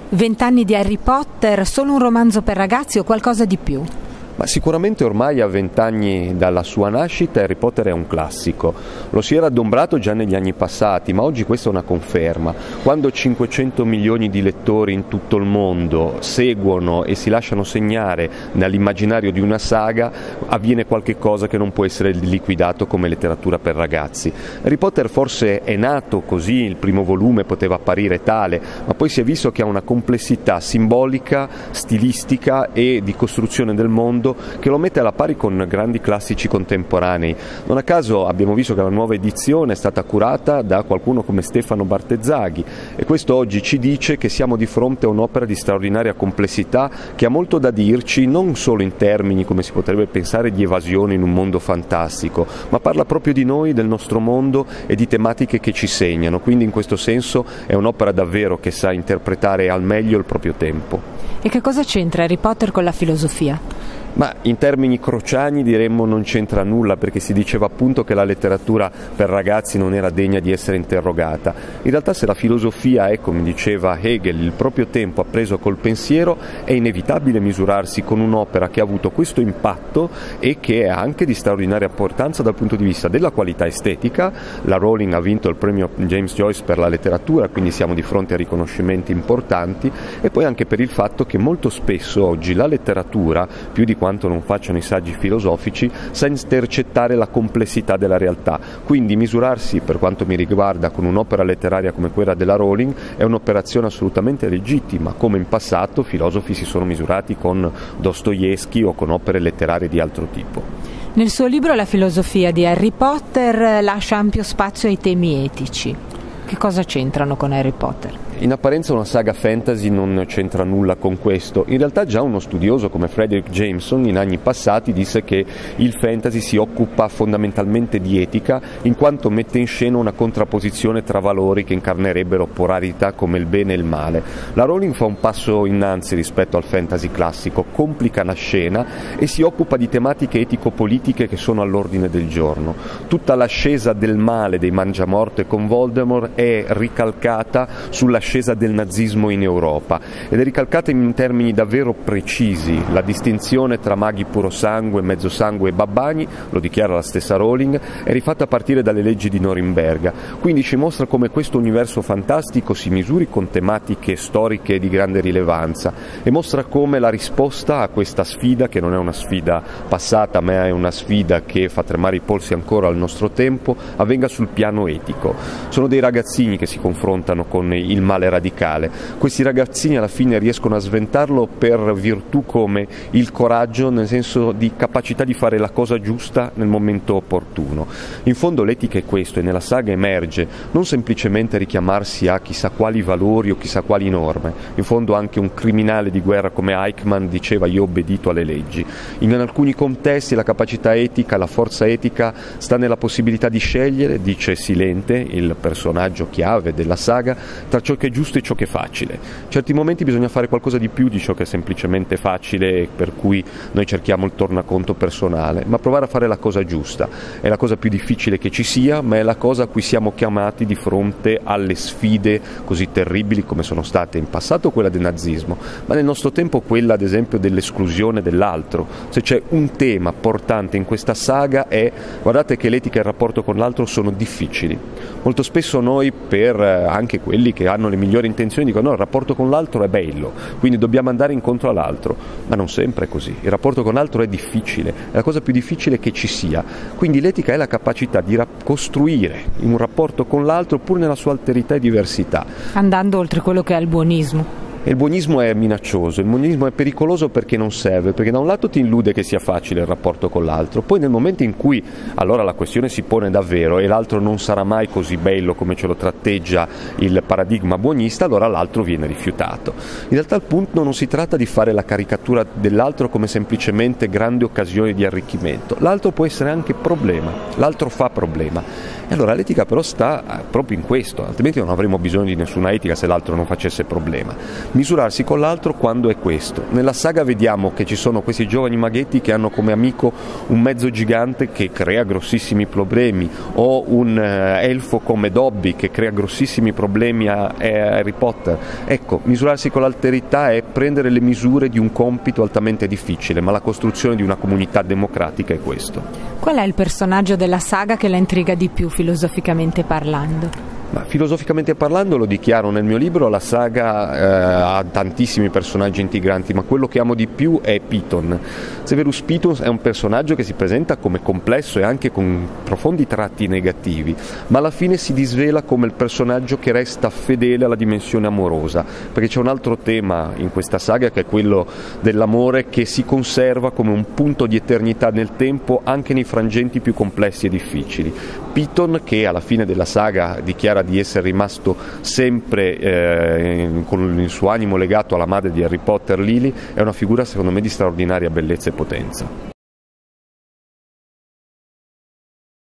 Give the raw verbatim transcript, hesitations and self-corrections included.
Vent'anni di Harry Potter, solo un romanzo per ragazzi o qualcosa di più? Ma sicuramente ormai a vent'anni dalla sua nascita Harry Potter è un classico. Lo si era adombrato già negli anni passati, ma oggi questa è una conferma. Quando cinquecento milioni di lettori in tutto il mondo seguono e si lasciano segnare nell'immaginario di una saga, avviene qualche cosa che non può essere liquidato come letteratura per ragazzi. Harry Potter forse è nato così, il primo volume poteva apparire tale, ma poi si è visto che ha una complessità simbolica, stilistica e di costruzione del mondo che lo mette alla pari con grandi classici contemporanei. Non a caso abbiamo visto che la nuova edizione è stata curata da qualcuno come Stefano Bartezzaghi e questo oggi ci dice che siamo di fronte a un'opera di straordinaria complessità che ha molto da dirci, non solo in termini, come si potrebbe pensare, di evasione in un mondo fantastico, ma parla proprio di noi, del nostro mondo e di tematiche che ci segnano, quindi in questo senso è un'opera davvero che sa interpretare al meglio il proprio tempo. E che cosa c'entra Harry Potter con la filosofia? Ma in termini crociani diremmo non c'entra nulla, perché si diceva appunto che la letteratura per ragazzi non era degna di essere interrogata. In realtà se la filosofia è, come diceva Hegel, il proprio tempo appreso col pensiero, è inevitabile misurarsi con un'opera che ha avuto questo impatto e che è anche di straordinaria importanza dal punto di vista della qualità estetica. La Rowling ha vinto il premio James Joyce per la letteratura, quindi siamo di fronte a riconoscimenti importanti, e poi anche per il fatto che molto spesso oggi la letteratura, più di quanto non facciano i saggi filosofici, sa intercettare la complessità della realtà. Quindi misurarsi, per quanto mi riguarda, con un'opera letteraria come quella della Rowling è un'operazione assolutamente legittima, come in passato filosofi si sono misurati con Dostoevskij o con opere letterarie di altro tipo. Nel suo libro La filosofia di Harry Potter lascia ampio spazio ai temi etici. Che cosa c'entrano con Harry Potter? In apparenza una saga fantasy non c'entra nulla con questo. In realtà già uno studioso come Fredric Jameson in anni passati disse che il fantasy si occupa fondamentalmente di etica, in quanto mette in scena una contrapposizione tra valori che incarnerebbero polarità come il bene e il male. La Rowling fa un passo innanzi rispetto al fantasy classico, complica la scena e si occupa di tematiche etico-politiche che sono all'ordine del giorno. Tutta l'ascesa del male dei Mangiamorte con Voldemort è ricalcata sulla ascesa del nazismo in Europa ed è ricalcata in termini davvero precisi. La distinzione tra maghi purosangue, mezzosangue e babbani, lo dichiara la stessa Rowling, è rifatta a partire dalle leggi di Norimberga, quindi ci mostra come questo universo fantastico si misuri con tematiche storiche di grande rilevanza e mostra come la risposta a questa sfida, che non è una sfida passata ma è una sfida che fa tremare i polsi ancora al nostro tempo, avvenga sul piano etico. Sono dei ragazzini che si confrontano con il male radicale. Questi ragazzini alla fine riescono a sventarlo per virtù come il coraggio, nel senso di capacità di fare la cosa giusta nel momento opportuno. In fondo l'etica è questo, e nella saga emerge non semplicemente richiamarsi a chissà quali valori o chissà quali norme. In fondo anche un criminale di guerra come Eichmann diceva: io ho obbedito alle leggi. In alcuni contesti la capacità etica, la forza etica sta nella possibilità di scegliere, dice Silente, il personaggio chiave della saga, tra ciò che è giusto e ciò che è facile. In certi momenti bisogna fare qualcosa di più di ciò che è semplicemente facile, per cui noi cerchiamo il tornaconto personale, ma provare a fare la cosa giusta. È la cosa più difficile che ci sia, ma è la cosa a cui siamo chiamati di fronte alle sfide così terribili come sono state in passato quella del nazismo, ma nel nostro tempo quella ad esempio dell'esclusione dell'altro. Se c'è un tema portante in questa saga è: guardate che l'etica e il rapporto con l'altro sono difficili. Molto spesso noi, per anche quelli che hanno le migliori intenzioni, dicono no, il rapporto con l'altro è bello, quindi dobbiamo andare incontro all'altro, ma non sempre è così. Il rapporto con l'altro è difficile, è la cosa più difficile che ci sia, quindi l'etica è la capacità di costruire un rapporto con l'altro pur nella sua alterità e diversità, andando oltre quello che è il buonismo. E il buonismo è minaccioso, il buonismo è pericoloso perché non serve, perché da un lato ti illude che sia facile il rapporto con l'altro, poi nel momento in cui allora la questione si pone davvero e l'altro non sarà mai così bello come ce lo tratteggia il paradigma buonista, allora l'altro viene rifiutato. In realtà al punto non si tratta di fare la caricatura dell'altro come semplicemente grande occasione di arricchimento, l'altro può essere anche problema, l'altro fa problema. E allora l'etica però sta proprio in questo, altrimenti non avremmo bisogno di nessuna etica se l'altro non facesse problema. Misurarsi con l'altro quando è questo. Nella saga vediamo che ci sono questi giovani maghetti che hanno come amico un mezzo gigante che crea grossissimi problemi, o un uh, elfo come Dobby che crea grossissimi problemi a, a Harry Potter. Ecco, misurarsi con l'alterità è prendere le misure di un compito altamente difficile, ma la costruzione di una comunità democratica è questo. Qual è il personaggio della saga che la intriga di più filosoficamente parlando? Ma filosoficamente parlando, lo dichiaro nel mio libro, la saga eh, ha tantissimi personaggi integranti, ma quello che amo di più è Piton. Severus Piton è un personaggio che si presenta come complesso e anche con profondi tratti negativi, ma alla fine si disvela come il personaggio che resta fedele alla dimensione amorosa, perché c'è un altro tema in questa saga che è quello dell'amore che si conserva come un punto di eternità nel tempo anche nei frangenti più complessi e difficili. Piton, che alla fine della saga dichiara di essere rimasto sempre eh, con il suo animo legato alla madre di Harry Potter, Lily, è una figura secondo me di straordinaria bellezza e potenza.